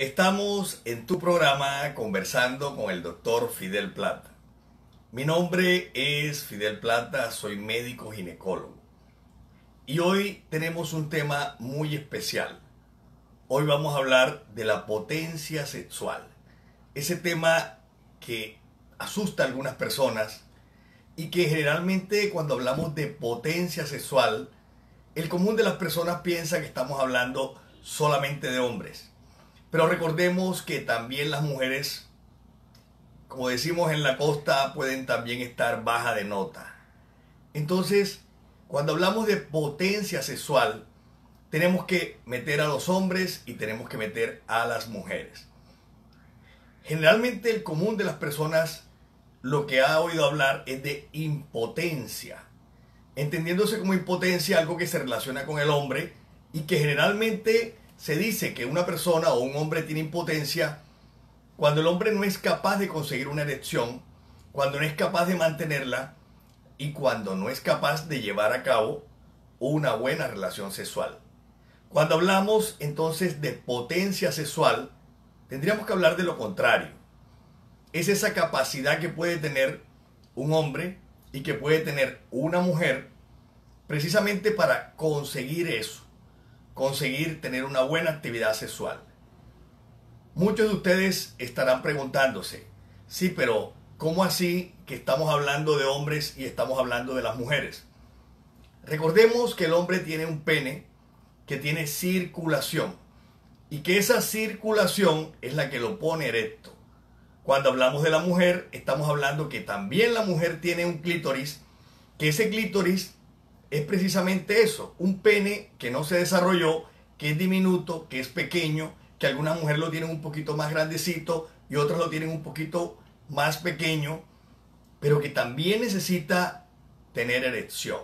Estamos en tu programa conversando con el doctor Fidel Plata. Mi nombre es Fidel Plata, soy médico ginecólogo. Y hoy tenemos un tema muy especial. Hoy vamos a hablar de la potencia sexual. Ese tema que asusta a algunas personas y que generalmente cuando hablamos de potencia sexual, el común de las personas piensa que estamos hablando solamente de hombres. Pero recordemos que también las mujeres, como decimos en la costa, pueden también estar baja de nota. Entonces, cuando hablamos de potencia sexual, tenemos que meter a los hombres y tenemos que meter a las mujeres. Generalmente el común de las personas lo que ha oído hablar es de impotencia, entendiéndose como impotencia algo que se relaciona con el hombre y que generalmente se dice que una persona o un hombre tiene impotencia cuando el hombre no es capaz de conseguir una erección, cuando no es capaz de mantenerla y cuando no es capaz de llevar a cabo una buena relación sexual. Cuando hablamos entonces de potencia sexual, tendríamos que hablar de lo contrario. Es esa capacidad que puede tener un hombre y que puede tener una mujer precisamente para conseguir eso, conseguir tener una buena actividad sexual. Muchos de ustedes estarán preguntándose, sí, pero ¿cómo así que estamos hablando de hombres y estamos hablando de las mujeres? Recordemos que el hombre tiene un pene que tiene circulación y que esa circulación es la que lo pone erecto. Cuando hablamos de la mujer, estamos hablando que también la mujer tiene un clítoris, que ese clítoris es precisamente eso, un pene que no se desarrolló, que es diminuto, que es pequeño, que algunas mujeres lo tienen un poquito más grandecito y otras lo tienen un poquito más pequeño, pero que también necesita tener erección.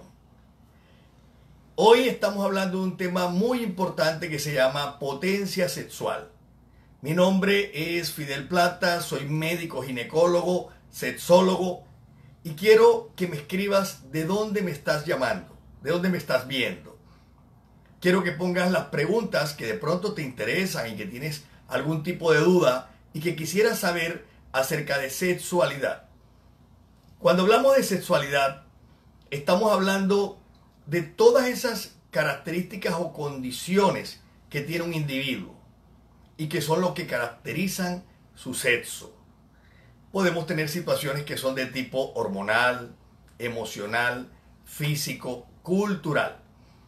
Hoy estamos hablando de un tema muy importante que se llama potencia sexual. Mi nombre es Fidel Plata, soy médico ginecólogo, sexólogo y quiero que me escribas de dónde me estás llamando, de dónde me estás viendo. Quiero que pongas las preguntas que de pronto te interesan y que tienes algún tipo de duda y que quisieras saber acerca de sexualidad. Cuando hablamos de sexualidad, estamos hablando de todas esas características o condiciones que tiene un individuo y que son lo que caracterizan su sexo. Podemos tener situaciones que son de tipo hormonal, emocional, físico, cultural.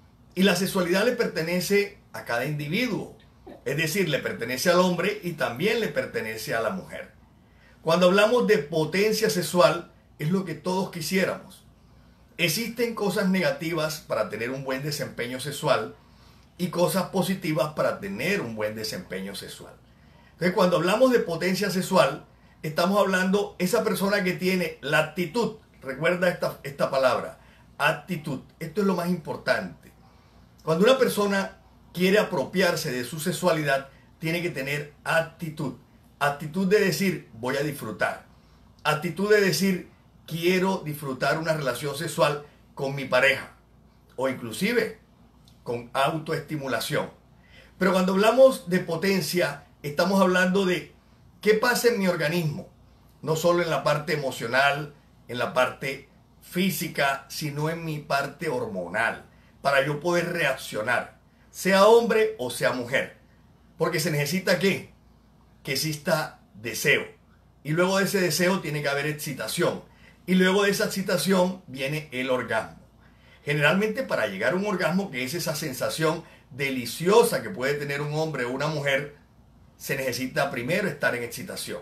Y la sexualidad le pertenece a cada individuo. Es decir, le pertenece al hombre y también le pertenece a la mujer. Cuando hablamos de potencia sexual, es lo que todos quisiéramos. Existen cosas negativas para tener un buen desempeño sexual y cosas positivas para tener un buen desempeño sexual. Entonces, cuando hablamos de potencia sexual, estamos hablando de esa persona que tiene la actitud. Recuerda esta palabra, actitud. Esto es lo más importante. Cuando una persona quiere apropiarse de su sexualidad, tiene que tener actitud. Actitud de decir, voy a disfrutar. Actitud de decir, quiero disfrutar una relación sexual con mi pareja. O inclusive con autoestimulación. Pero cuando hablamos de potencia, estamos hablando de qué pasa en mi organismo. No solo en la parte emocional, en la parte física, sino en mi parte hormonal. Para yo poder reaccionar, sea hombre o sea mujer. Porque se necesita ¿qué? Que exista deseo. Y luego de ese deseo tiene que haber excitación. Y luego de esa excitación viene el orgasmo. Generalmente para llegar a un orgasmo, que es esa sensación deliciosa que puede tener un hombre o una mujer, se necesita primero estar en excitación.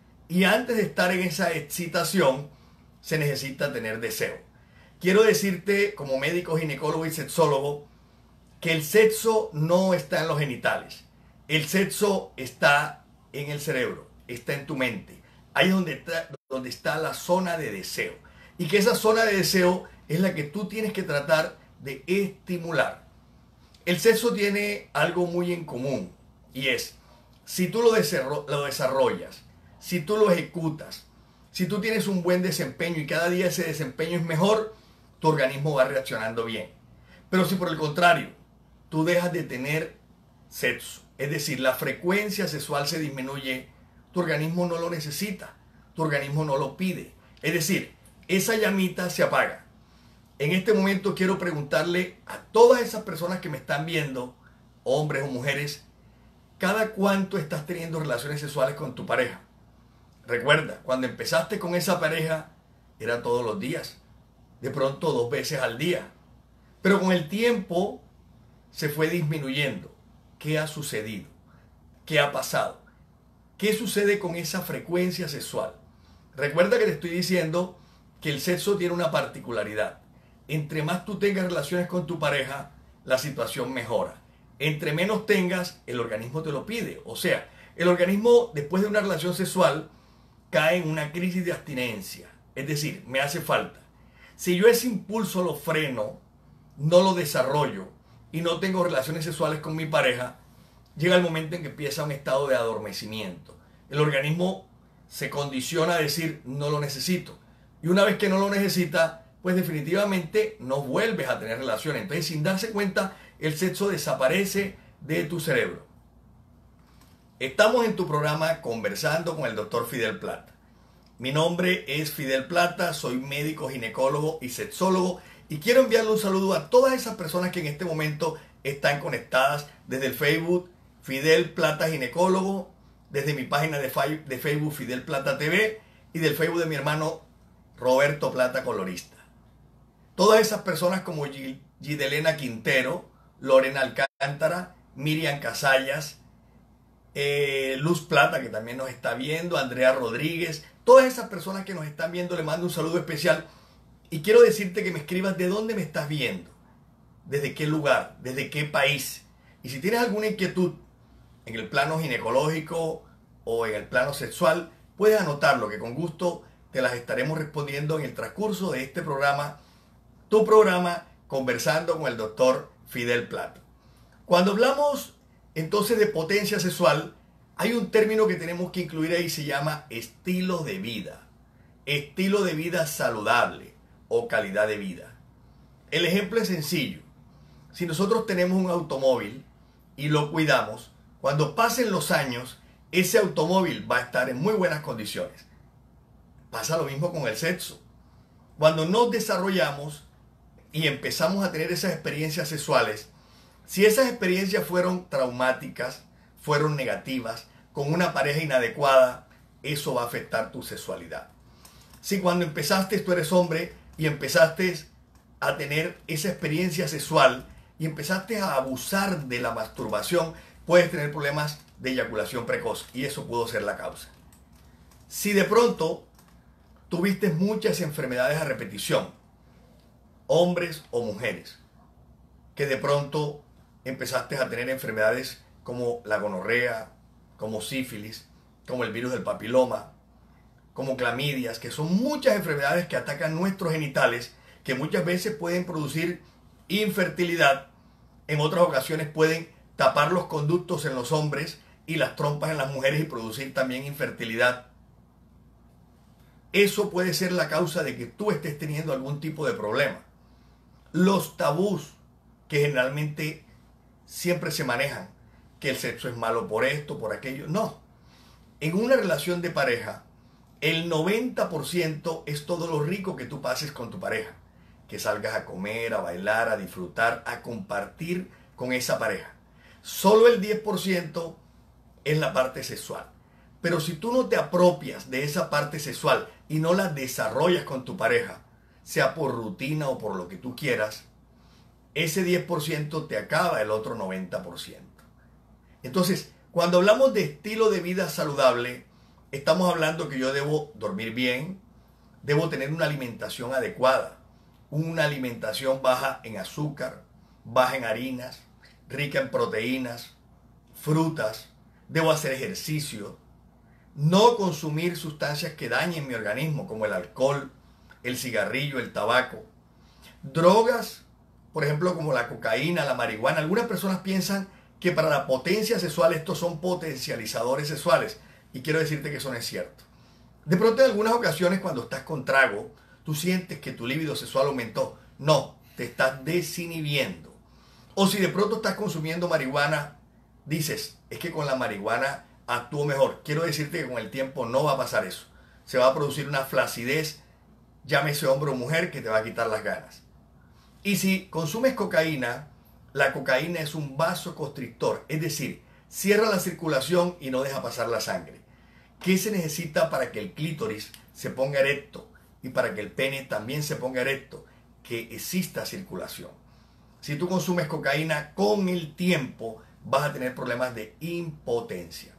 Y antes de estar en esa excitación, se necesita tener deseo. Quiero decirte, como médico ginecólogo y sexólogo, que el sexo no está en los genitales. El sexo está en el cerebro, está en tu mente. Ahí es donde está la zona de deseo. Y que esa zona de deseo es la que tú tienes que tratar de estimular. El sexo tiene algo muy en común y es, si tú lo desarrollas, si tú lo ejecutas, si tú tienes un buen desempeño y cada día ese desempeño es mejor, tu organismo va reaccionando bien. Pero si por el contrario, tú dejas de tener sexo, es decir, la frecuencia sexual se disminuye, tu organismo no lo necesita, tu organismo no lo pide. Es decir, esa llamita se apaga. En este momento quiero preguntarle a todas esas personas que me están viendo, hombres o mujeres, ¿cada cuánto estás teniendo relaciones sexuales con tu pareja? Recuerda, cuando empezaste con esa pareja, era todos los días, de pronto 2 veces al día. Pero con el tiempo se fue disminuyendo. ¿Qué ha sucedido? ¿Qué ha pasado? ¿Qué sucede con esa frecuencia sexual? Recuerda que te estoy diciendo que el sexo tiene una particularidad. Entre más tú tengas relaciones con tu pareja, la situación mejora. Entre menos tengas, el organismo te lo pide. O sea, el organismo después de una relación sexual cae en una crisis de abstinencia. Es decir, me hace falta. Si yo ese impulso lo freno, no lo desarrollo y no tengo relaciones sexuales con mi pareja, llega el momento en que empieza un estado de adormecimiento. El organismo se condiciona a decir no lo necesito. Y una vez que no lo necesita, pues definitivamente no vuelves a tener relaciones. Entonces, sin darse cuenta, el sexo desaparece de tu cerebro. Estamos en tu programa conversando con el doctor Fidel Plata. Mi nombre es Fidel Plata, soy médico, ginecólogo y sexólogo y quiero enviarle un saludo a todas esas personas que en este momento están conectadas desde el Facebook Fidel Plata Ginecólogo, desde mi página de Facebook Fidel Plata TV y del Facebook de mi hermano Roberto Plata Colorista. Todas esas personas como Gidelena Quintero, Lorena Alcántara, Miriam Casallas, Luz Plata, que también nos está viendo, Andrea Rodríguez, todas esas personas que nos están viendo, les mando un saludo especial y quiero decirte que me escribas de dónde me estás viendo, desde qué lugar, desde qué país. Y si tienes alguna inquietud en el plano ginecológico o en el plano sexual, puedes anotarlo, que con gusto te las estaremos respondiendo en el transcurso de este programa, tu programa, conversando con el doctor Fidel Plata. Cuando hablamos entonces de potencia sexual, hay un término que tenemos que incluir ahí, se llama estilo de vida saludable o calidad de vida. El ejemplo es sencillo. Si nosotros tenemos un automóvil y lo cuidamos, cuando pasen los años, ese automóvil va a estar en muy buenas condiciones. Pasa lo mismo con el sexo. Cuando nos desarrollamos y empezamos a tener esas experiencias sexuales, si esas experiencias fueron traumáticas, fueron negativas, con una pareja inadecuada, eso va a afectar tu sexualidad. Si cuando empezaste, tú eres hombre y empezaste a tener esa experiencia sexual y empezaste a abusar de la masturbación, puedes tener problemas de eyaculación precoz y eso pudo ser la causa. Si de pronto tuviste muchas enfermedades a repetición, hombres o mujeres, que de pronto empezaste a tener enfermedades como la gonorrea, como sífilis, como el virus del papiloma, como clamidias, que son muchas enfermedades que atacan nuestros genitales, que muchas veces pueden producir infertilidad, en otras ocasiones pueden tapar los conductos en los hombres y las trompas en las mujeres y producir también infertilidad. Eso puede ser la causa de que tú estés teniendo algún tipo de problema. Los tabús que generalmente siempre se manejan, que el sexo es malo por esto, por aquello, no. En una relación de pareja, el 90% es todo lo rico que tú pases con tu pareja, que salgas a comer, a bailar, a disfrutar, a compartir con esa pareja. Solo el 10% es la parte sexual. Pero si tú no te apropias de esa parte sexual y no la desarrollas con tu pareja, sea por rutina o por lo que tú quieras, ese 10% te acaba el otro 90%. Entonces, cuando hablamos de estilo de vida saludable, estamos hablando que yo debo dormir bien, debo tener una alimentación adecuada, una alimentación baja en azúcar, baja en harinas, rica en proteínas, frutas, debo hacer ejercicio, no consumir sustancias que dañen mi organismo como el alcohol, el cigarrillo, el tabaco, drogas, por ejemplo como la cocaína, la marihuana. Algunas personas piensan que para la potencia sexual estos son potencializadores sexuales y quiero decirte que eso no es cierto. De pronto en algunas ocasiones cuando estás con trago, tú sientes que tu libido sexual aumentó. No, te estás desinhibiendo. O si de pronto estás consumiendo marihuana, dices, es que con la marihuana actúo mejor. Quiero decirte que con el tiempo no va a pasar eso. Se va a producir una flacidez, llámese hombre o mujer, que te va a quitar las ganas. Y si consumes cocaína, la cocaína es un vasoconstrictor, es decir, cierra la circulación y no deja pasar la sangre. ¿Qué se necesita para que el clítoris se ponga erecto y para que el pene también se ponga erecto? Que exista circulación. Si tú consumes cocaína, con el tiempo vas a tener problemas de impotencia.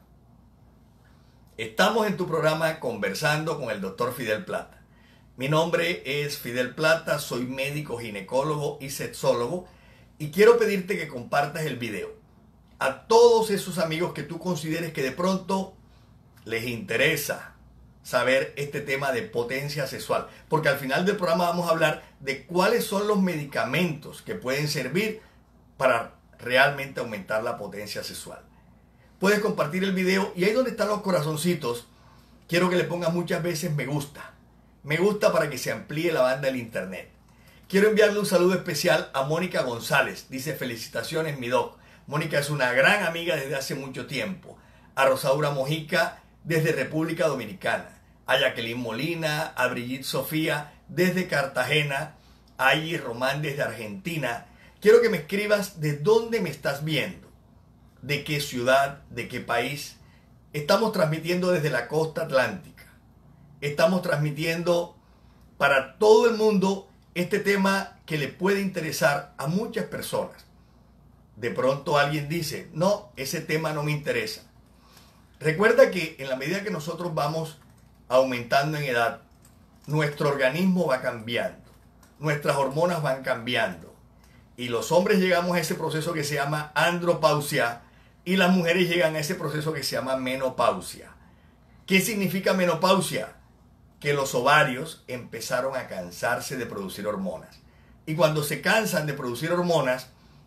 Estamos en tu programa conversando con el doctor Fidel Plata. Mi nombre es Fidel Plata, soy médico, ginecólogo y sexólogo y quiero pedirte que compartas el video a todos esos amigos que tú consideres que de pronto les interesa saber este tema de potencia sexual, porque al final del programa vamos a hablar de cuáles son los medicamentos que pueden servir para realmente aumentar la potencia sexual. Puedes compartir el video y ahí donde están los corazoncitos, quiero que le pongas muchas veces me gusta. Me gusta para que se amplíe la banda del internet. Quiero enviarle un saludo especial a Mónica González. Dice, felicitaciones, mi doc. Mónica es una gran amiga desde hace mucho tiempo. A Rosaura Mojica, desde República Dominicana. A Jacqueline Molina, a Brigitte Sofía, desde Cartagena. A Ayi Román, desde Argentina. Quiero que me escribas de dónde me estás viendo. De qué ciudad, de qué país. Estamos transmitiendo desde la costa atlántica. Estamos transmitiendo para todo el mundo este tema que le puede interesar a muchas personas. De pronto alguien dice, no, ese tema no me interesa. Recuerda que en la medida que nosotros vamos aumentando en edad, nuestro organismo va cambiando, nuestras hormonas van cambiando. Y los hombres llegamos a ese proceso que se llama andropausia y las mujeres llegan a ese proceso que se llama menopausia. ¿Qué significa menopausia? Que los ovarios empezaron a cansarse de producir hormonas. Y cuando se cansan de producir hormonas,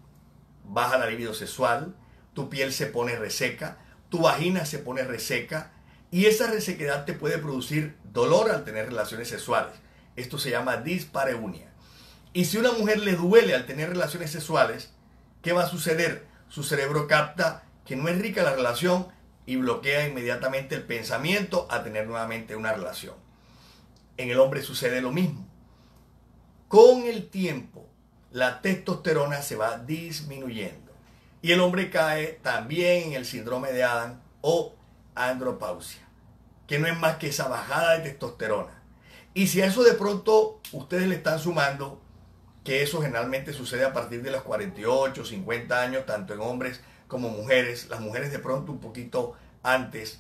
baja la libido sexual, tu piel se pone reseca, tu vagina se pone reseca y esa resequedad te puede producir dolor al tener relaciones sexuales. Esto se llama dispareunia. Y si a una mujer le duele al tener relaciones sexuales, ¿qué va a suceder? Su cerebro capta que no es rica la relación y bloquea inmediatamente el pensamiento a tener nuevamente una relación. En el hombre sucede lo mismo. Con el tiempo, la testosterona se va disminuyendo y el hombre cae también en el síndrome de Adán o andropausia, que no es más que esa bajada de testosterona. Y si a eso de pronto ustedes le están sumando, que eso generalmente sucede a partir de los 48, 50 años, tanto en hombres como mujeres, las mujeres de pronto un poquito antes.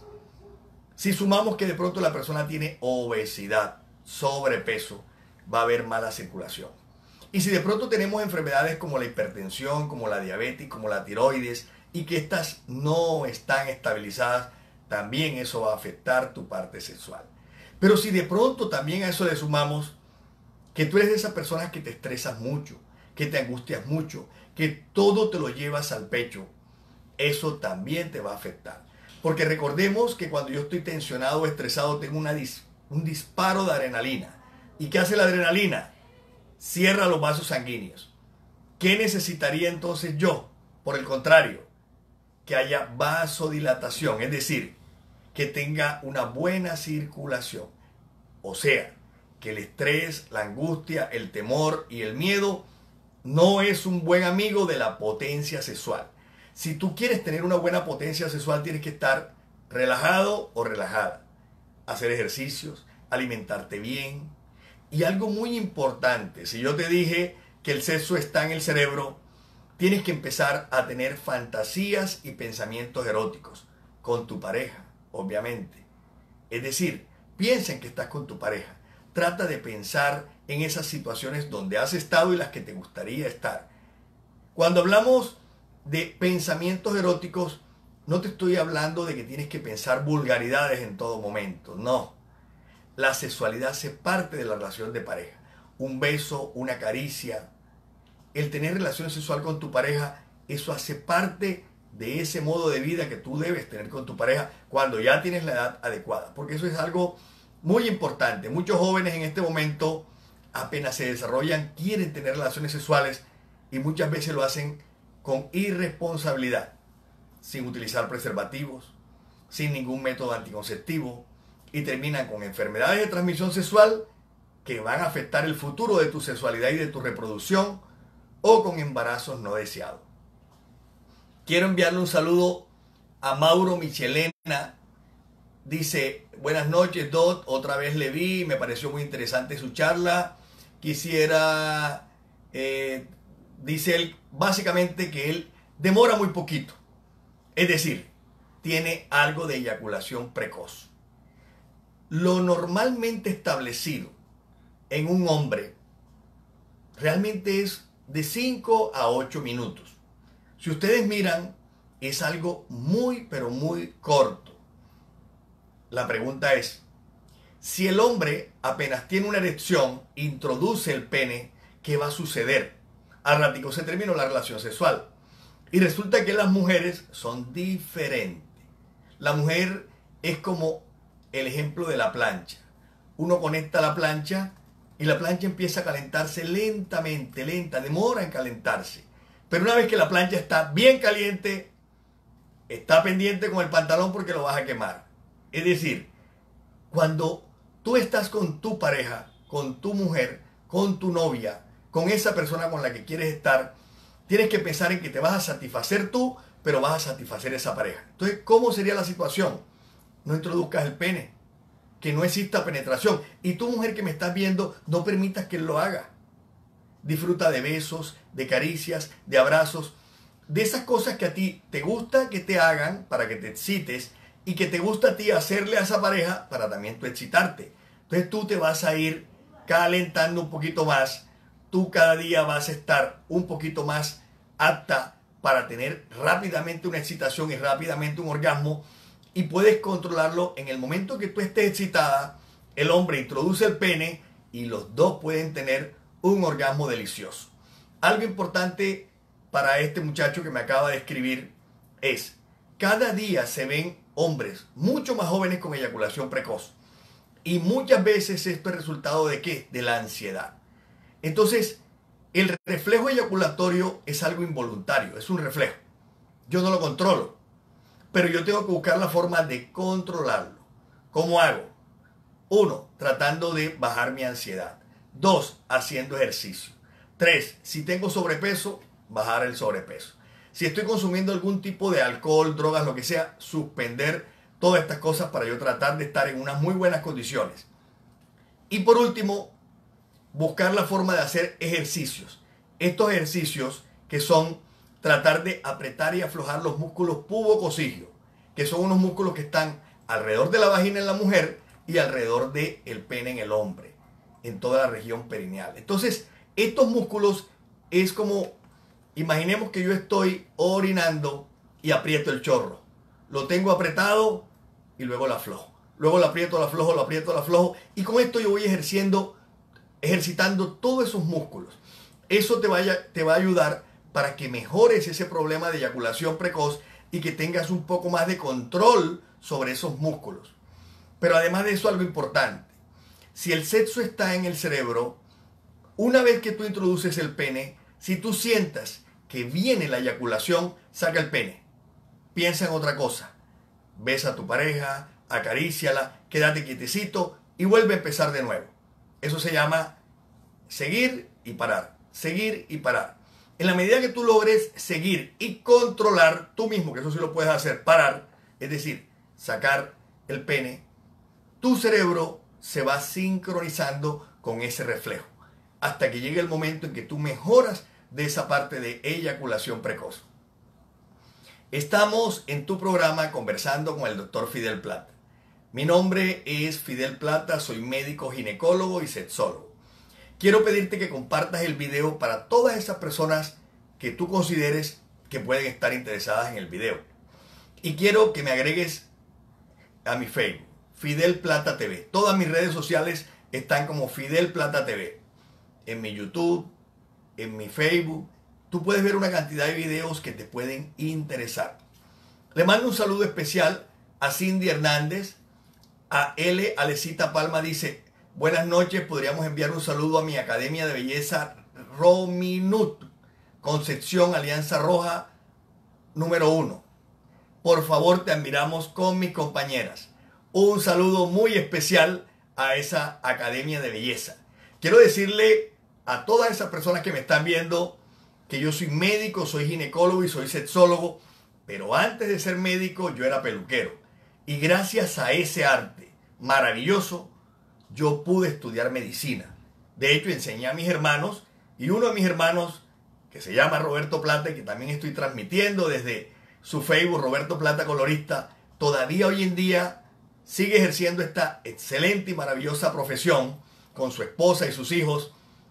Si sumamos que de pronto la persona tiene obesidad, sobrepeso, va a haber mala circulación. Y si de pronto tenemos enfermedades como la hipertensión, como la diabetes, como la tiroides, y que estas no están estabilizadas, también eso va a afectar tu parte sexual. Pero si de pronto también a eso le sumamos que tú eres de esas personas que te estresas mucho, que te angustias mucho, que todo te lo llevas al pecho, eso también te va a afectar. Porque recordemos que cuando yo estoy tensionado o estresado tengo un disparo de adrenalina. ¿Y qué hace la adrenalina? Cierra los vasos sanguíneos. ¿Qué necesitaría entonces yo? Por el contrario, que haya vasodilatación, es decir, que tenga una buena circulación. O sea, que el estrés, la angustia, el temor y el miedo no es un buen amigo de la potencia sexual. Si tú quieres tener una buena potencia sexual, tienes que estar relajado o relajada. Hacer ejercicios, alimentarte bien. Y algo muy importante, si yo te dije que el sexo está en el cerebro, tienes que empezar a tener fantasías y pensamientos eróticos con tu pareja, obviamente. Es decir, piensa en que estás con tu pareja. Trata de pensar en esas situaciones donde has estado y las que te gustaría estar. Cuando hablamos de pensamientos eróticos, no te estoy hablando de que tienes que pensar vulgaridades en todo momento, no. La sexualidad hace parte de la relación de pareja. Un beso, una caricia, el tener relación sexual con tu pareja, eso hace parte de ese modo de vida que tú debes tener con tu pareja cuando ya tienes la edad adecuada. Porque eso es algo muy importante. Muchos jóvenes en este momento, apenas se desarrollan, quieren tener relaciones sexuales y muchas veces lo hacen con irresponsabilidad. sin utilizar preservativos, sin ningún método anticonceptivo y terminan con enfermedades de transmisión sexual que van a afectar el futuro de tu sexualidad y de tu reproducción o con embarazos no deseados. Quiero enviarle un saludo a Mauro Michelena. Dice, buenas noches, Dot, otra vez le vi, me pareció muy interesante su charla. Quisiera, dice él, básicamente que él demora muy poquito. Es decir, tiene algo de eyaculación precoz. Lo normalmente establecido en un hombre realmente es de 5 a 8 minutos. Si ustedes miran, es algo muy, pero muy corto. La pregunta es, si el hombre apenas tiene una erección, introduce el pene, ¿qué va a suceder? Al ratico se terminó la relación sexual. Y resulta que las mujeres son diferentes. La mujer es como el ejemplo de la plancha. Uno conecta la plancha y la plancha empieza a calentarse lentamente, demora en calentarse. Pero una vez que la plancha está bien caliente, está pendiente con el pantalón porque lo vas a quemar. Es decir, cuando tú estás con tu pareja, con tu mujer, con tu novia, con esa persona con la que quieres estar, tienes que pensar en que te vas a satisfacer tú, pero vas a satisfacer esa pareja. Entonces, ¿cómo sería la situación? No introduzcas el pene, que no exista penetración. Y tu mujer que me estás viendo, no permitas que él lo haga. Disfruta de besos, de caricias, de abrazos, de esas cosas que a ti te gusta que te hagan para que te excites y que te gusta a ti hacerle a esa pareja para también tú excitarte. Entonces tú te vas a ir calentando un poquito más. Tú cada día vas a estar un poquito más apta para tener rápidamente una excitación y rápidamente un orgasmo, y puedes controlarlo en el momento que tú estés excitada. El hombre introduce el pene y los dos pueden tener un orgasmo delicioso. Algo importante para este muchacho que me acaba de escribir es, cada día se ven hombres mucho más jóvenes con eyaculación precoz. Y muchas veces esto es resultado de ¿qué? De la ansiedad. Entonces, el reflejo eyaculatorio es algo involuntario, es un reflejo. Yo no lo controlo, pero yo tengo que buscar la forma de controlarlo. ¿Cómo hago? 1, tratando de bajar mi ansiedad. 2, haciendo ejercicio. 3, si tengo sobrepeso, bajar el sobrepeso. Si estoy consumiendo algún tipo de alcohol, drogas, lo que sea, suspender todas estas cosas para yo tratar de estar en unas muy buenas condiciones. Y por último, buscar la forma de hacer ejercicios. Estos ejercicios que son tratar de apretar y aflojar los músculos pubococígeos, que son unos músculos que están alrededor de la vagina en la mujer y alrededor del pene en el hombre, en toda la región perineal. Entonces, estos músculos es como, imaginemos que yo estoy orinando y aprieto el chorro. Lo tengo apretado y luego lo aflojo. Luego lo aprieto, lo aflojo, lo aprieto, lo aflojo. Y con esto yo voy ejercitando todos esos músculos. Eso te va a ayudar para que mejores ese problema de eyaculación precoz y que tengas un poco más de control sobre esos músculos. Pero además de eso, algo importante. Si el sexo está en el cerebro, una vez que tú introduces el pene, si tú sientas que viene la eyaculación, saca el pene. Piensa en otra cosa. Besa a tu pareja, acaríciala, quédate quietecito y vuelve a empezar de nuevo. Eso se llama seguir y parar. Seguir y parar. En la medida que tú logres seguir y controlar tú mismo, que eso sí lo puedes hacer, parar, es decir, sacar el pene, tu cerebro se va sincronizando con ese reflejo hasta que llegue el momento en que tú mejoras de esa parte de eyaculación precoz. Estamos en tu programa conversando con el doctor Fidel Plata. Mi nombre es Fidel Plata, soy médico ginecólogo y sexólogo. Quiero pedirte que compartas el video para todas esas personas que tú consideres que pueden estar interesadas en el video. Y quiero que me agregues a mi Facebook, Fidel Plata TV. Todas mis redes sociales están como Fidel Plata TV. En mi YouTube, en mi Facebook, tú puedes ver una cantidad de videos que te pueden interesar. Le mando un saludo especial a Cindy Hernández, a L. Alecita Palma dice, buenas noches, podríamos enviar un saludo a mi Academia de Belleza Rominut, Concepción, Alianza Roja, número 1. por favor te admiramos con mis compañeras. Un saludo muy especial a esa Academia de Belleza. Quiero decirle a todas esas personas que me están viendo que yo soy médico, soy ginecólogo y soy sexólogo, pero antes de ser médico yo era peluquero. Y gracias a ese arte maravilloso, yo pude estudiar medicina. De hecho, enseñé a mis hermanos y uno de mis hermanos, que se llama Roberto Plata y que también estoy transmitiendo desde su Facebook, Roberto Plata Colorista, todavía hoy en día sigue ejerciendo esta excelente y maravillosa profesión con su esposa y sus hijos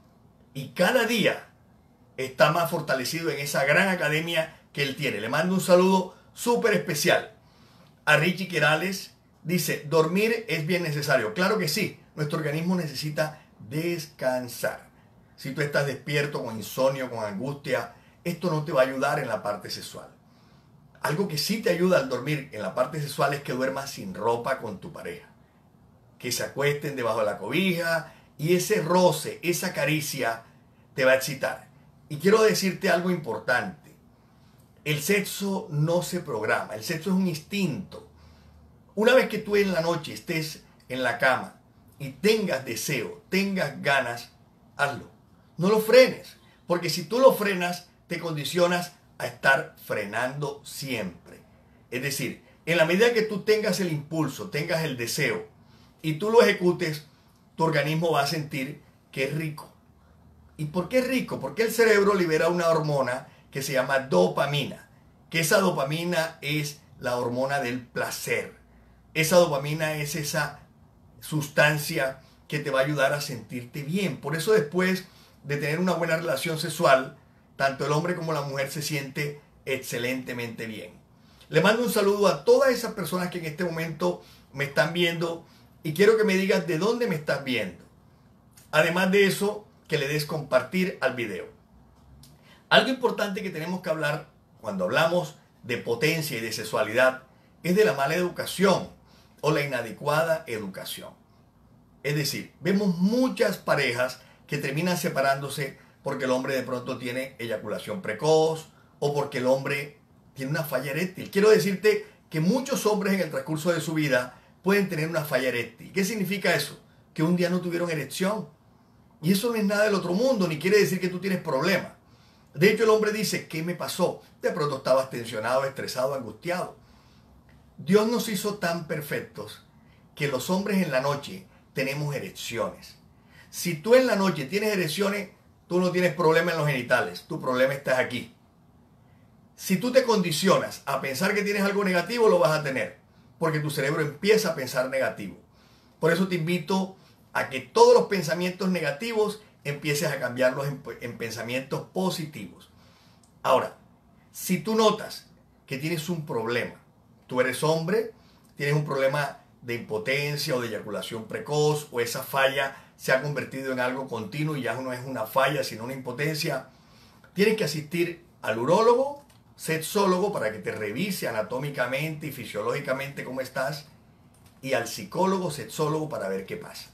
y cada día está más fortalecido en esa gran academia que él tiene. Le mando un saludo súper especial a Richie Querales. Dice, dormir es bien necesario. Claro que sí, nuestro organismo necesita descansar. Si tú estás despierto con insomnio, con angustia, esto no te va a ayudar en la parte sexual. Algo que sí te ayuda al dormir en la parte sexual es que duermas sin ropa con tu pareja. Que se acuesten debajo de la cobija y ese roce, esa caricia te va a excitar. Y quiero decirte algo importante. El sexo no se programa, el sexo es un instinto. Una vez que tú en la noche estés en la cama y tengas deseo, tengas ganas, hazlo. No lo frenes, porque si tú lo frenas, te condicionas a estar frenando siempre. Es decir, en la medida que tú tengas el impulso, tengas el deseo y tú lo ejecutes, tu organismo va a sentir que es rico. ¿Y por qué es rico? Porque el cerebro libera una hormona que se llama dopamina, que esa dopamina es la hormona del placer. Esa dopamina es esa sustancia que te va a ayudar a sentirte bien. Por eso después de tener una buena relación sexual, tanto el hombre como la mujer se siente excelentemente bien. Le mando un saludo a todas esas personas que en este momento me están viendo y quiero que me digas de dónde me estás viendo. Además de eso, que le des compartir al video. Algo importante que tenemos que hablar cuando hablamos de potencia y de sexualidad es de la mala educación o la inadecuada educación. Es decir, vemos muchas parejas que terminan separándose porque el hombre de pronto tiene eyaculación precoz o porque el hombre tiene una falla eréctil. Quiero decirte que muchos hombres en el transcurso de su vida pueden tener una falla eréctil. ¿Qué significa eso? Que un día no tuvieron erección. Y eso no es nada del otro mundo, ni quiere decir que tú tienes problemas. De hecho, el hombre dice, ¿qué me pasó? De pronto estabas tensionado, estresado, angustiado. Dios nos hizo tan perfectos que los hombres en la noche tenemos erecciones. Si tú en la noche tienes erecciones, tú no tienes problema en los genitales, tu problema está aquí. Si tú te condicionas a pensar que tienes algo negativo, lo vas a tener, porque tu cerebro empieza a pensar negativo. Por eso te invito a que todos los pensamientos negativos empieces a cambiarlos en pensamientos positivos. Ahora, si tú notas que tienes un problema, tú eres hombre, tienes un problema de impotencia o de eyaculación precoz o esa falla se ha convertido en algo continuo y ya no es una falla sino una impotencia, tienes que asistir al urólogo, sexólogo para que te revise anatómicamente y fisiológicamente cómo estás y al psicólogo, sexólogo para ver qué pasa.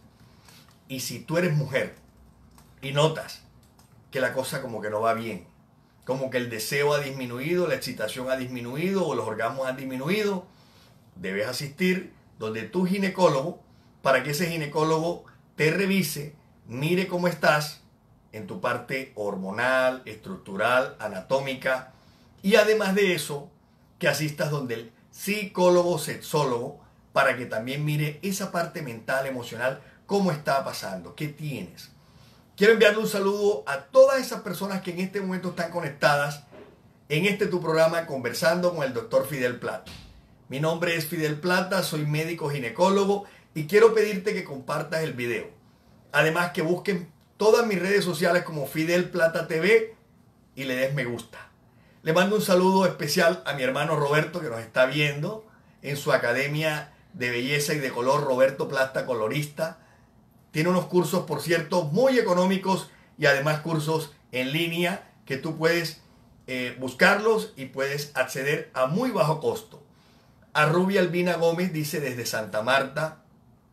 Y si tú eres mujer y notas que la cosa como que no va bien, como que el deseo ha disminuido, la excitación ha disminuido o los orgasmos han disminuido, debes asistir donde tu ginecólogo para que ese ginecólogo te revise, mire cómo estás en tu parte hormonal, estructural, anatómica y además de eso que asistas donde el psicólogo, sexólogo para que también mire esa parte mental, emocional, cómo está pasando, qué tienes. Quiero enviarle un saludo a todas esas personas que en este momento están conectadas en este tu programa Conversando con el Dr. Fidel Plata. Mi nombre es Fidel Plata, soy médico ginecólogo y quiero pedirte que compartas el video. Además que busquen todas mis redes sociales como Fidel Plata TV y le des me gusta. Le mando un saludo especial a mi hermano Roberto que nos está viendo en su academia de belleza y de color Roberto Plata Colorista. Tiene unos cursos, por cierto, muy económicos y además cursos en línea que tú puedes buscarlos y puedes acceder a muy bajo costo. A Rubia Albina Gómez dice desde Santa Marta.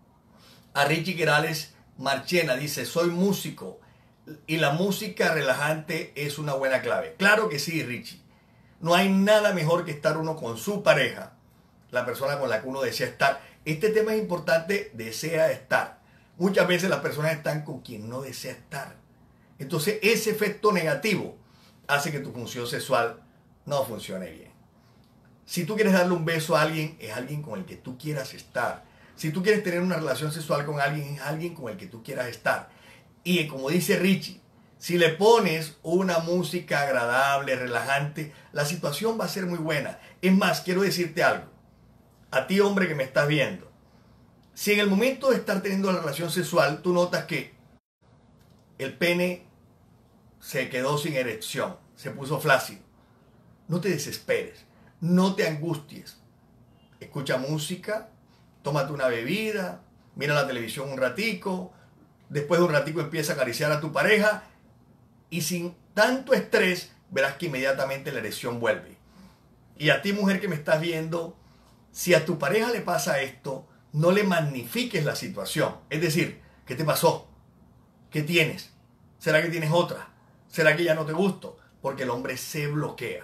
A Richie Querales Marchena dice, soy músico y la música relajante es una buena clave. Claro que sí, Richie. No hay nada mejor que estar uno con su pareja, la persona con la que uno desea estar. Este tema es importante, desea estar. Muchas veces las personas están con quien no desea estar. Entonces ese efecto negativo hace que tu función sexual no funcione bien. Si tú quieres darle un beso a alguien, es alguien con el que tú quieras estar. Si tú quieres tener una relación sexual con alguien, es alguien con el que tú quieras estar. Y como dice Richie, si le pones una música agradable, relajante, la situación va a ser muy buena. Es más, quiero decirte algo. A ti, hombre que me estás viendo, si en el momento de estar teniendo la relación sexual, tú notas que el pene se quedó sin erección, se puso flácido, no te desesperes, no te angusties. Escucha música, tómate una bebida, mira la televisión un ratico, después de un ratico empieza a acariciar a tu pareja y sin tanto estrés verás que inmediatamente la erección vuelve. Y a ti, mujer que me estás viendo, si a tu pareja le pasa esto, no le magnifiques la situación. Es decir, ¿qué te pasó? ¿Qué tienes? ¿Será que tienes otra? ¿Será que ya no te gusto? Porque el hombre se bloquea.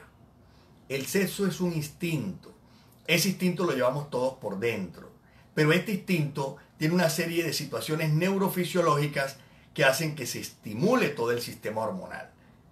El sexo es un instinto. Ese instinto lo llevamos todos por dentro. Pero este instinto tiene una serie de situaciones neurofisiológicas que hacen que se estimule todo el sistema hormonal.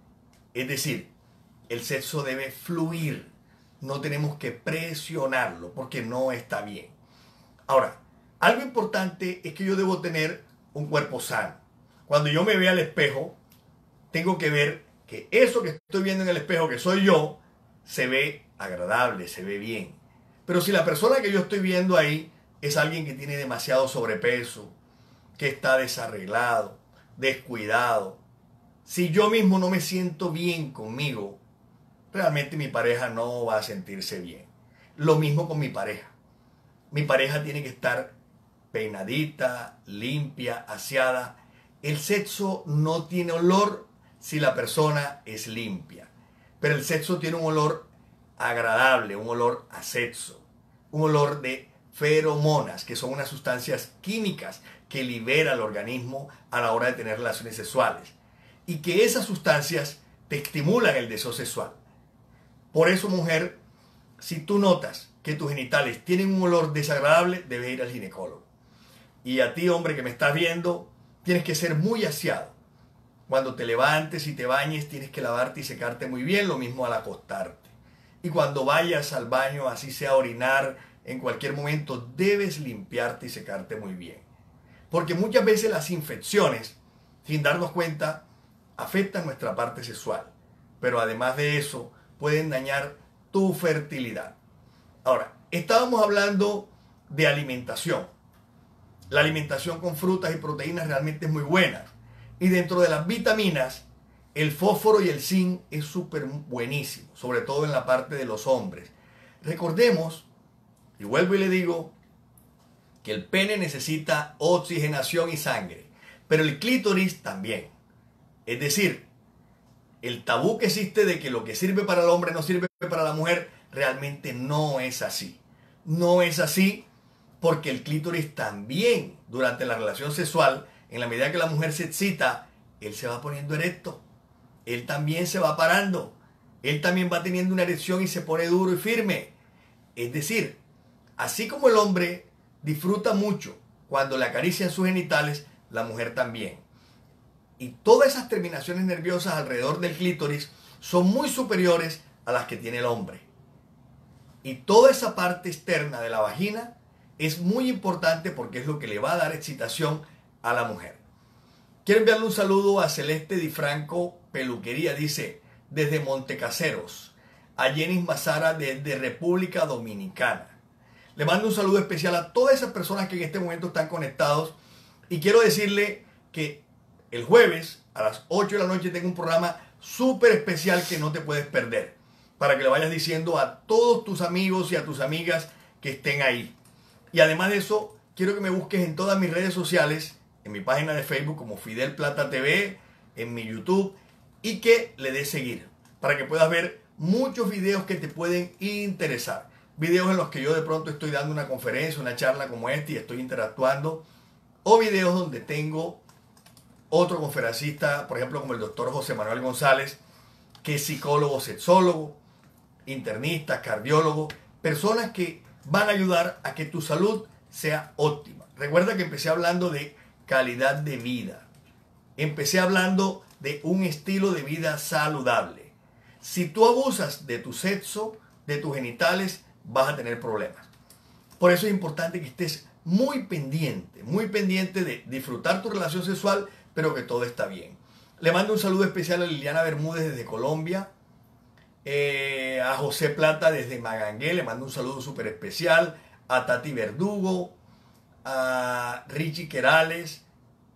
Es decir, el sexo debe fluir. No tenemos que presionarlo porque no está bien. Ahora, algo importante es que yo debo tener un cuerpo sano. Cuando yo me vea al espejo, tengo que ver que eso que estoy viendo en el espejo, que soy yo, se ve agradable, se ve bien. Pero si la persona que yo estoy viendo ahí es alguien que tiene demasiado sobrepeso, que está desarreglado, descuidado, si yo mismo no me siento bien conmigo, realmente mi pareja no va a sentirse bien. Lo mismo con mi pareja. Mi pareja tiene que estar peinadita, limpia, aseada. El sexo no tiene olor si la persona es limpia. Pero el sexo tiene un olor agradable, un olor a sexo, un olor de feromonas, que son unas sustancias químicas que libera el organismo a la hora de tener relaciones sexuales. Y que esas sustancias te estimulan el deseo sexual. Por eso, mujer, si tú notas que tus genitales tienen un olor desagradable, debes ir al ginecólogo. Y a ti, hombre que me estás viendo, tienes que ser muy aseado. Cuando te levantes y te bañes, tienes que lavarte y secarte muy bien, lo mismo al acostarte. Y cuando vayas al baño, así sea a orinar, en cualquier momento, debes limpiarte y secarte muy bien. Porque muchas veces las infecciones, sin darnos cuenta, afectan nuestra parte sexual. Pero además de eso, pueden dañar tu fertilidad. Ahora, estábamos hablando de alimentación. La alimentación con frutas y proteínas realmente es muy buena. Y dentro de las vitaminas, el fósforo y el zinc es súper buenísimo, sobre todo en la parte de los hombres. Recordemos, y vuelvo y le digo, que el pene necesita oxigenación y sangre, pero el clítoris también. Es decir, el tabú que existe de que lo que sirve para el hombre no sirve para la mujer, realmente no es así. No es así porque el clítoris también, durante la relación sexual, en la medida que la mujer se excita, él se va poniendo erecto. Él también se va parando. Él también va teniendo una erección y se pone duro y firme. Es decir, así como el hombre disfruta mucho cuando le acarician sus genitales, la mujer también. Y todas esas terminaciones nerviosas alrededor del clítoris son muy superiores a las que tiene el hombre. Y toda esa parte externa de la vagina es muy importante porque es lo que le va a dar excitación a la mujer. Quiero enviarle un saludo a Celeste Di Franco Peluquería, dice, desde Montecaseros, a Jenny Mazara desde República Dominicana. Le mando un saludo especial a todas esas personas que en este momento están conectados y quiero decirle que el jueves a las 8 de la noche tengo un programa súper especial que no te puedes perder, para que le vayas diciendo a todos tus amigos y a tus amigas que estén ahí. Y además de eso, quiero que me busques en todas mis redes sociales, en mi página de Facebook como Fidel Plata TV, en mi YouTube, y que le des seguir, para que puedas ver muchos videos que te pueden interesar. Videos en los que yo de pronto estoy dando una conferencia, una charla como esta y estoy interactuando, o videos donde tengo otro conferencista, por ejemplo como el doctor José Manuel González, que es psicólogo, sexólogo, internistas, cardiólogos, personas que van a ayudar a que tu salud sea óptima. Recuerda que empecé hablando de calidad de vida. Empecé hablando de un estilo de vida saludable. Si tú abusas de tu sexo, de tus genitales, vas a tener problemas. Por eso es importante que estés muy pendiente de disfrutar tu relación sexual, pero que todo está bien. Le mando un saludo especial a Liliana Bermúdez desde Colombia, a José Plata desde Magangué, le mando un saludo súper especial, a Tati Verdugo, a Richie Querales,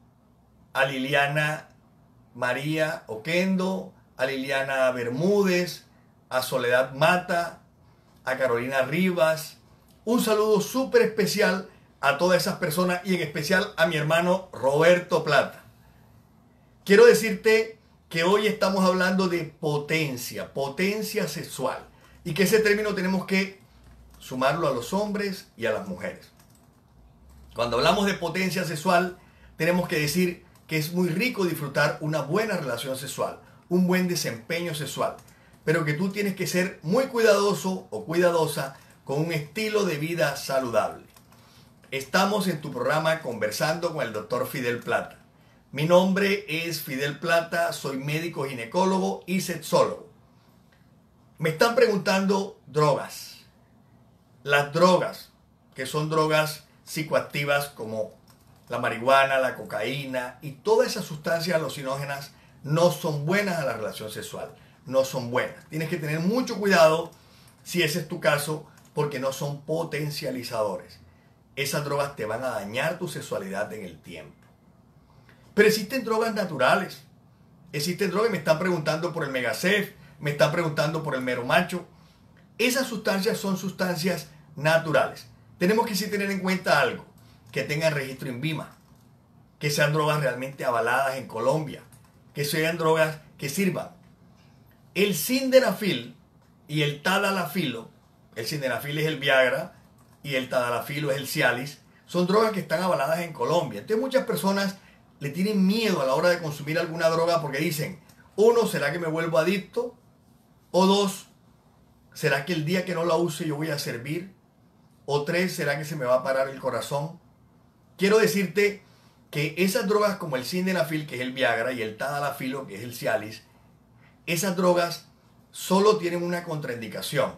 a Liliana María Oquendo, a Liliana Bermúdez, a Soledad Mata, a Carolina Rivas. Un saludo súper especial a todas esas personas y en especial a mi hermano Roberto Plata. Quiero decirte que hoy estamos hablando de potencia sexual, y que ese término tenemos que sumarlo a los hombres y a las mujeres. Cuando hablamos de potencia sexual, tenemos que decir que es muy rico disfrutar una buena relación sexual, un buen desempeño sexual, pero que tú tienes que ser muy cuidadoso o cuidadosa con un estilo de vida saludable. Estamos en tu programa conversando con el doctor Fidel Plata. Mi nombre es Fidel Plata, soy médico ginecólogo y sexólogo. Me están preguntando drogas. Las drogas, que son drogas psicoactivas como la marihuana, la cocaína y todas esas sustancias alucinógenas, no son buenas a la relación sexual. No son buenas. Tienes que tener mucho cuidado si ese es tu caso, porque no son potencializadores. Esas drogas te van a dañar tu sexualidad en el tiempo. Pero existen drogas naturales. Existen drogas, me están preguntando por el Megacef, me están preguntando por el Mero Macho. Esas sustancias son sustancias naturales. Tenemos que sí tener en cuenta algo, que tengan registro INVIMA, que sean drogas realmente avaladas en Colombia, que sean drogas que sirvan. El sildenafil y el tadalafilo, el sildenafil es el Viagra y el tadalafilo es el Cialis, son drogas que están avaladas en Colombia. Entonces muchas personas le tienen miedo a la hora de consumir alguna droga porque dicen, uno, ¿será que me vuelvo adicto? O dos, ¿será que el día que no la use yo voy a servir? O tres, ¿será que se me va a parar el corazón? Quiero decirte que esas drogas como el sildenafil, que es el Viagra, y el tadalafilo, que es el Cialis, esas drogas solo tienen una contraindicación.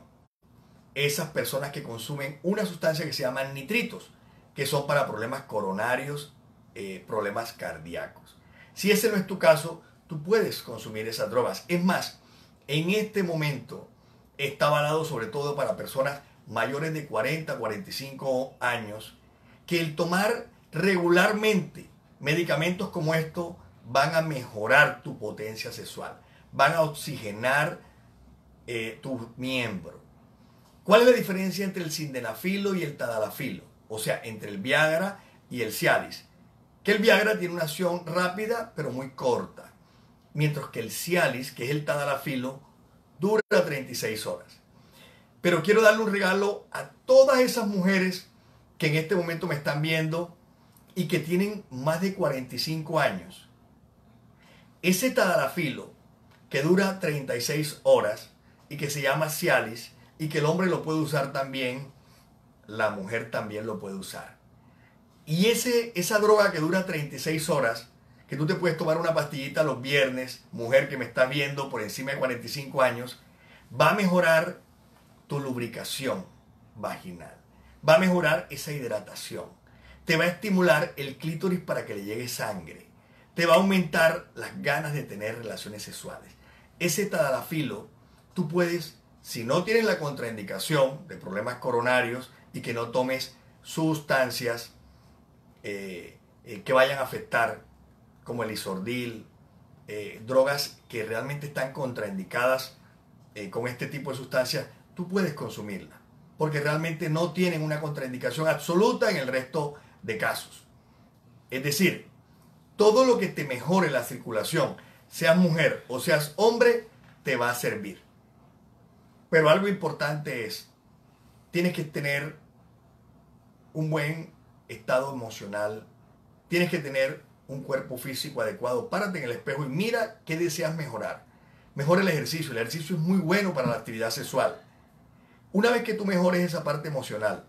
Esas personas que consumen una sustancia que se llaman nitritos, que son para problemas coronarios, problemas cardíacos. Si ese no es tu caso, tú puedes consumir esas drogas. Es más, en este momento está avalado sobre todo para personas mayores de 40, 45 años, que el tomar regularmente medicamentos como estos van a mejorar tu potencia sexual, van a oxigenar tus miembros. ¿Cuál es la diferencia entre el sildenafilo y el tadalafilo? O sea, entre el Viagra y el Cialis. Que el Viagra tiene una acción rápida pero muy corta, mientras que el Cialis, que es el tadalafilo, dura 36 horas. Pero quiero darle un regalo a todas esas mujeres que en este momento me están viendo y que tienen más de 45 años. Ese tadalafilo, que dura 36 horas y que se llama Cialis, y que el hombre lo puede usar también, la mujer también lo puede usar. Y esa droga que dura 36 horas, que tú te puedes tomar una pastillita los viernes, mujer que me está viendo por encima de 45 años, va a mejorar tu lubricación vaginal, va a mejorar esa hidratación, te va a estimular el clítoris para que le llegue sangre, te va a aumentar las ganas de tener relaciones sexuales. Ese tadalafilo, tú puedes, si no tienes la contraindicación de problemas coronarios y que no tomes sustancias que vayan a afectar, como el Isordil, drogas que realmente están contraindicadas con este tipo de sustancias, tú puedes consumirla, porque realmente no tienen una contraindicación absoluta en el resto de casos. Es decir, todo lo que te mejore la circulación, seas mujer o seas hombre, te va a servir. Pero algo importante es, tienes que tener un buen estado emocional, tienes que tener un cuerpo físico adecuado. Párate en el espejo y mira qué deseas mejorar. mejora el ejercicio. El ejercicio es muy bueno para la actividad sexual. Una vez que tú mejores esa parte emocional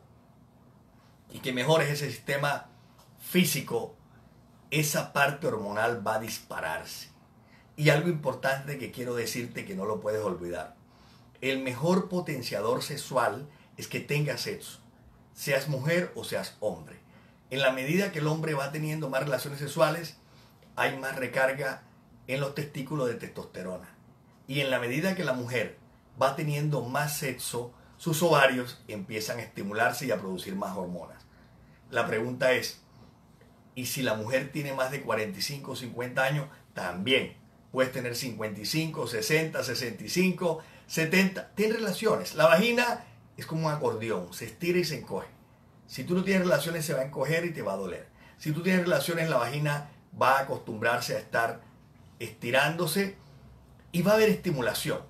y que mejores ese sistema físico, esa parte hormonal va a dispararse. Y algo importante que quiero decirte que no lo puedes olvidar. El mejor potenciador sexual es que tengas sexo, seas mujer o seas hombre. En la medida que el hombre va teniendo más relaciones sexuales, hay más recarga en los testículos de testosterona. Y en la medida que la mujer va teniendo más sexo, sus ovarios empiezan a estimularse y a producir más hormonas. La pregunta es, ¿y si la mujer tiene más de 45 o 50 años? También puedes tener 55, 60, 65, 70. Ten relaciones. La vagina es como un acordeón, se estira y se encoge. Si tú no tienes relaciones, se va a encoger y te va a doler. Si tú tienes relaciones, la vagina va a acostumbrarse a estar estirándose y va a haber estimulación.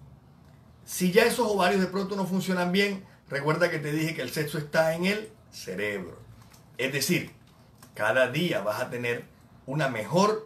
Si ya esos ovarios de pronto no funcionan bien, recuerda que te dije que el sexo está en el cerebro. Es decir, cada día vas a tener una mejor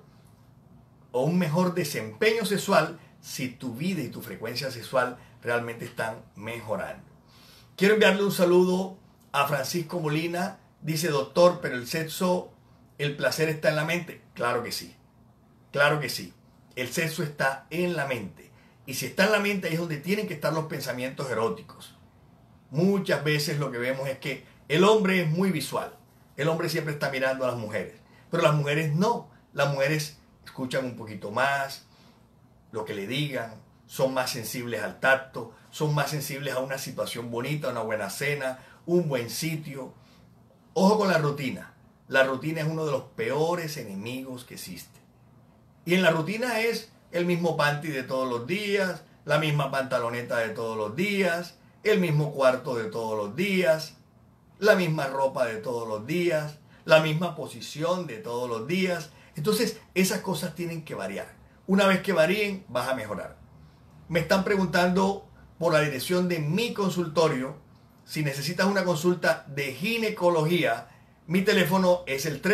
o un mejor desempeño sexual si tu vida y tu frecuencia sexual realmente están mejorando. Quiero enviarle un saludo a Francisco Molina. Dice, doctor, pero el sexo, el placer está en la mente. Claro que sí, claro que sí. El sexo está en la mente. Y si está en la mente, ahí es donde tienen que estar los pensamientos eróticos. Muchas veces lo que vemos es que el hombre es muy visual. El hombre siempre está mirando a las mujeres. Pero las mujeres no. Las mujeres escuchan un poquito más lo que le digan, son más sensibles al tacto, son más sensibles a una situación bonita, una buena cena, un buen sitio. Ojo con la rutina. La rutina es uno de los peores enemigos que existe. Y en la rutina es el mismo panty de todos los días, la misma pantaloneta de todos los días, el mismo cuarto de todos los días, la misma ropa de todos los días, la misma posición de todos los días. Entonces, esas cosas tienen que variar. Una vez que varíen, vas a mejorar. Me están preguntando por la dirección de mi consultorio. Si necesitas una consulta de ginecología, mi teléfono es el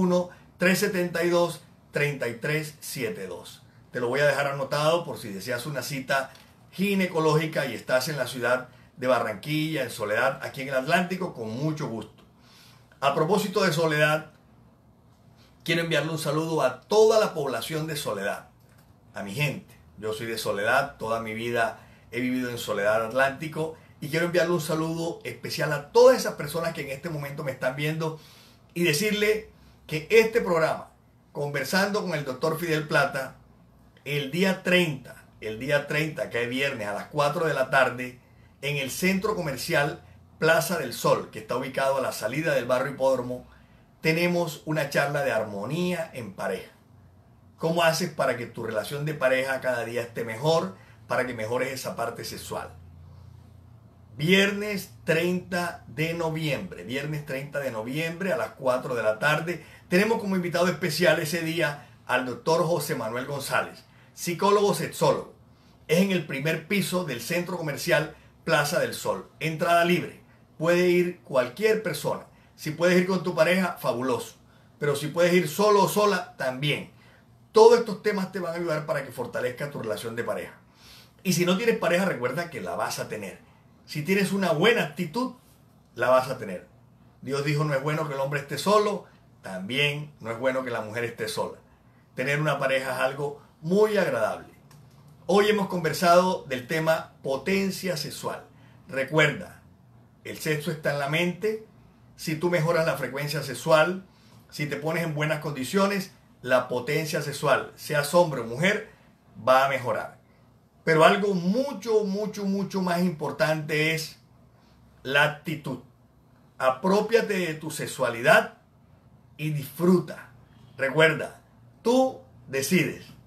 301-372-3372. Te lo voy a dejar anotado por si deseas una cita ginecológica y estás en la ciudad de Barranquilla, en Soledad, aquí en el Atlántico, con mucho gusto. A propósito de Soledad, quiero enviarle un saludo a toda la población de Soledad, a mi gente. Yo soy de Soledad, toda mi vida he vivido en Soledad Atlántico y quiero enviarle un saludo especial a todas esas personas que en este momento me están viendo y decirle que este programa, Conversando con el Dr. Fidel Plata, el día 30, que es viernes a las 4 de la tarde, en el Centro Comercial Plaza del Sol, que está ubicado a la salida del barrio Hipódromo, tenemos una charla de armonía en pareja. ¿Cómo haces para que tu relación de pareja cada día esté mejor? Para que mejores esa parte sexual. Viernes 30 de noviembre a las 4 de la tarde. Tenemos como invitado especial ese día al doctor José Manuel González, psicólogo sexólogo. Es en el primer piso del Centro Comercial Plaza del Sol. Entrada libre. Puede ir cualquier persona. Si puedes ir con tu pareja, fabuloso. Pero si puedes ir solo o sola, también. Todos estos temas te van a ayudar para que fortalezcas tu relación de pareja. Y si no tienes pareja, recuerda que la vas a tener. Si tienes una buena actitud, la vas a tener. Dios dijo, no es bueno que el hombre esté solo, también no es bueno que la mujer esté sola. Tener una pareja es algo muy agradable. Hoy hemos conversado del tema potencia sexual. Recuerda, el sexo está en la mente. Si tú mejoras la frecuencia sexual, si te pones en buenas condiciones, la potencia sexual, seas hombre o mujer, va a mejorar. Pero algo mucho más importante es la actitud. Aprópiate de tu sexualidad y disfruta. Recuerda, tú decides.